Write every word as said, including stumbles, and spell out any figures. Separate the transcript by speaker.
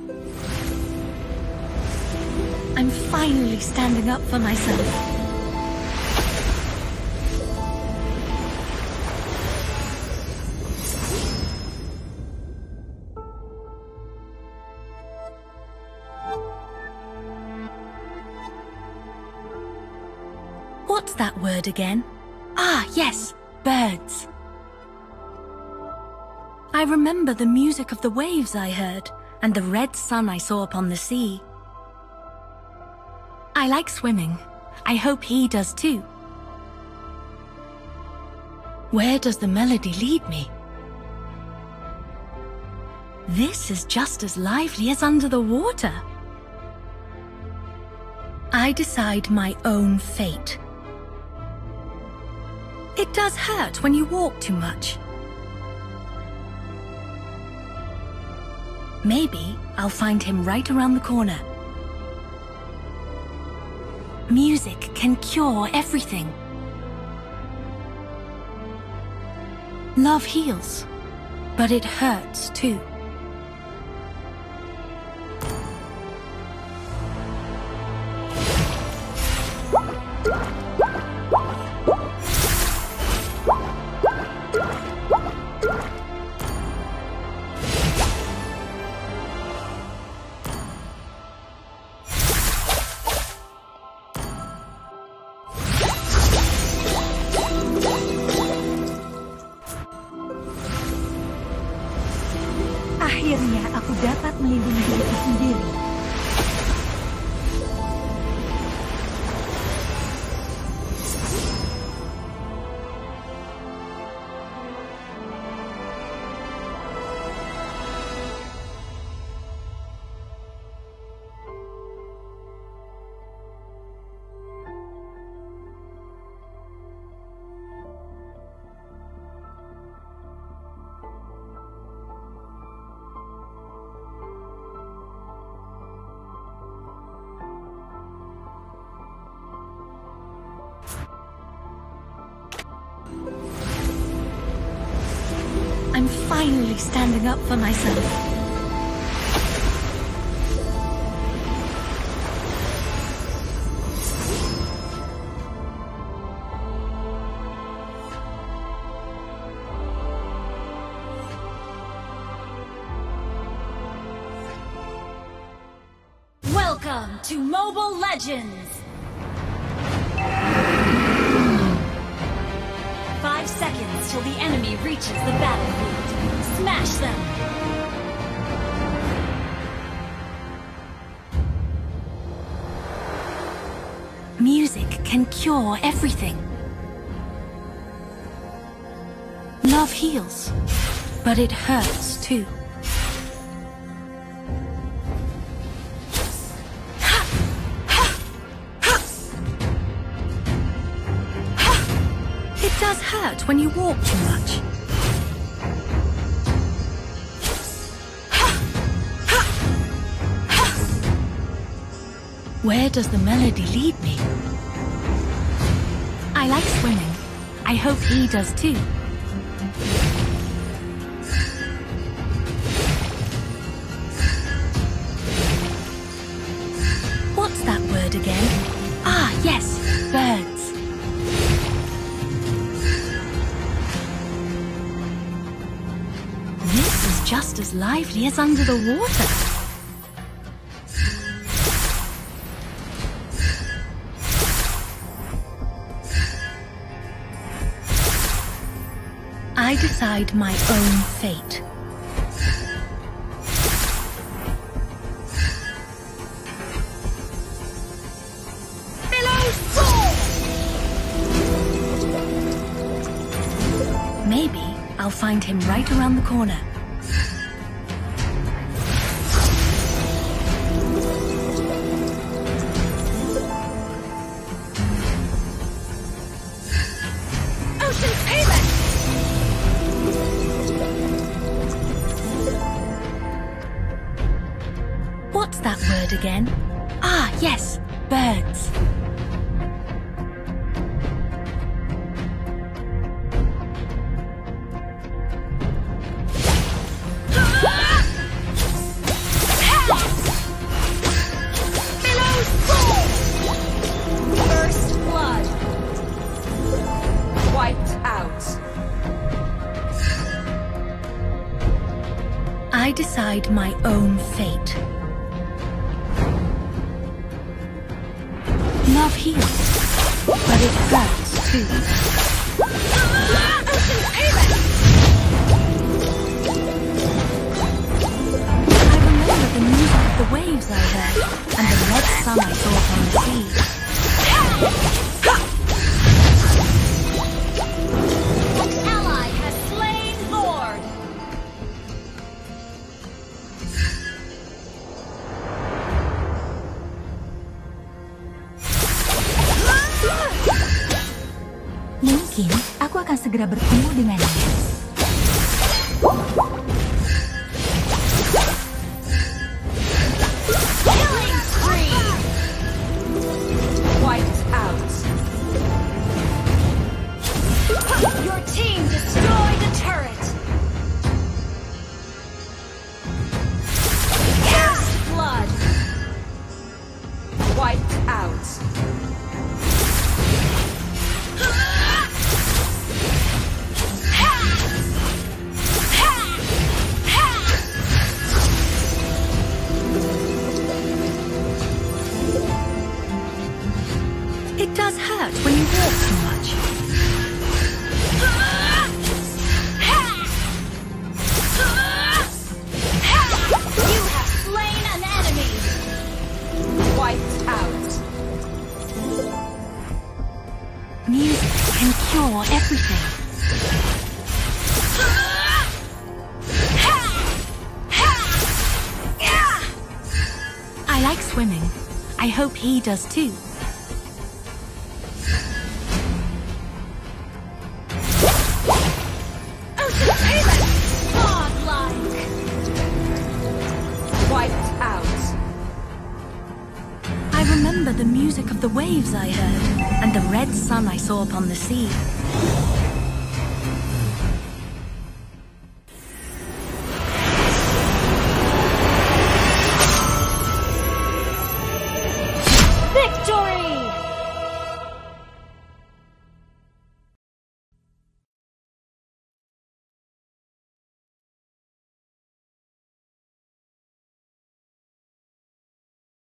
Speaker 1: I'm finally standing up for myself. What's that word again? Ah, yes, birds. I remember the music of the waves I heard, and the red sun I saw upon the sea. I like swimming. I hope he does too. Where does the melody lead me? This is just as lively as under the water. I decide my own fate. It does hurt when you walk too much. Maybe I'll find him right around the corner. Music can cure everything. Love heals, but it hurts too.
Speaker 2: Akhirnya aku dapat melindungi diriku sendiri.
Speaker 1: I'm finally standing up for myself.
Speaker 3: Welcome to Mobile Legends! Five seconds till the enemy reaches the battlefield. Smash them!
Speaker 1: Music can cure everything. Love heals, but it hurts too. It does hurt when you walk too much. Where does the melody lead me? I like swimming. I hope he does too. What's that word again? Ah, yes, birds. This is just as lively as under the water. I decide my own fate. Maybe I'll find him right around the corner. Ocean's payment! What's that word again? Ah, yes, birds. decide my own fate. Love heals, but it hurts too. I remember the music of the waves I heard, and the red sun I saw upon the sea.
Speaker 3: An ally has slain Lord!
Speaker 2: Mungkin aku akan segera bertemu dengannya.
Speaker 3: Killing spree! Wiped out. Your team destroyed a turret! First blood! Wiped out.
Speaker 1: It does hurt when you walk too much.
Speaker 3: You have slain an enemy! Wiped out.
Speaker 1: Music can cure everything. I like swimming. I hope he does too.
Speaker 3: Godlike! Wiped out.
Speaker 1: I remember the music of the waves I heard, and the red sun I saw upon the sea.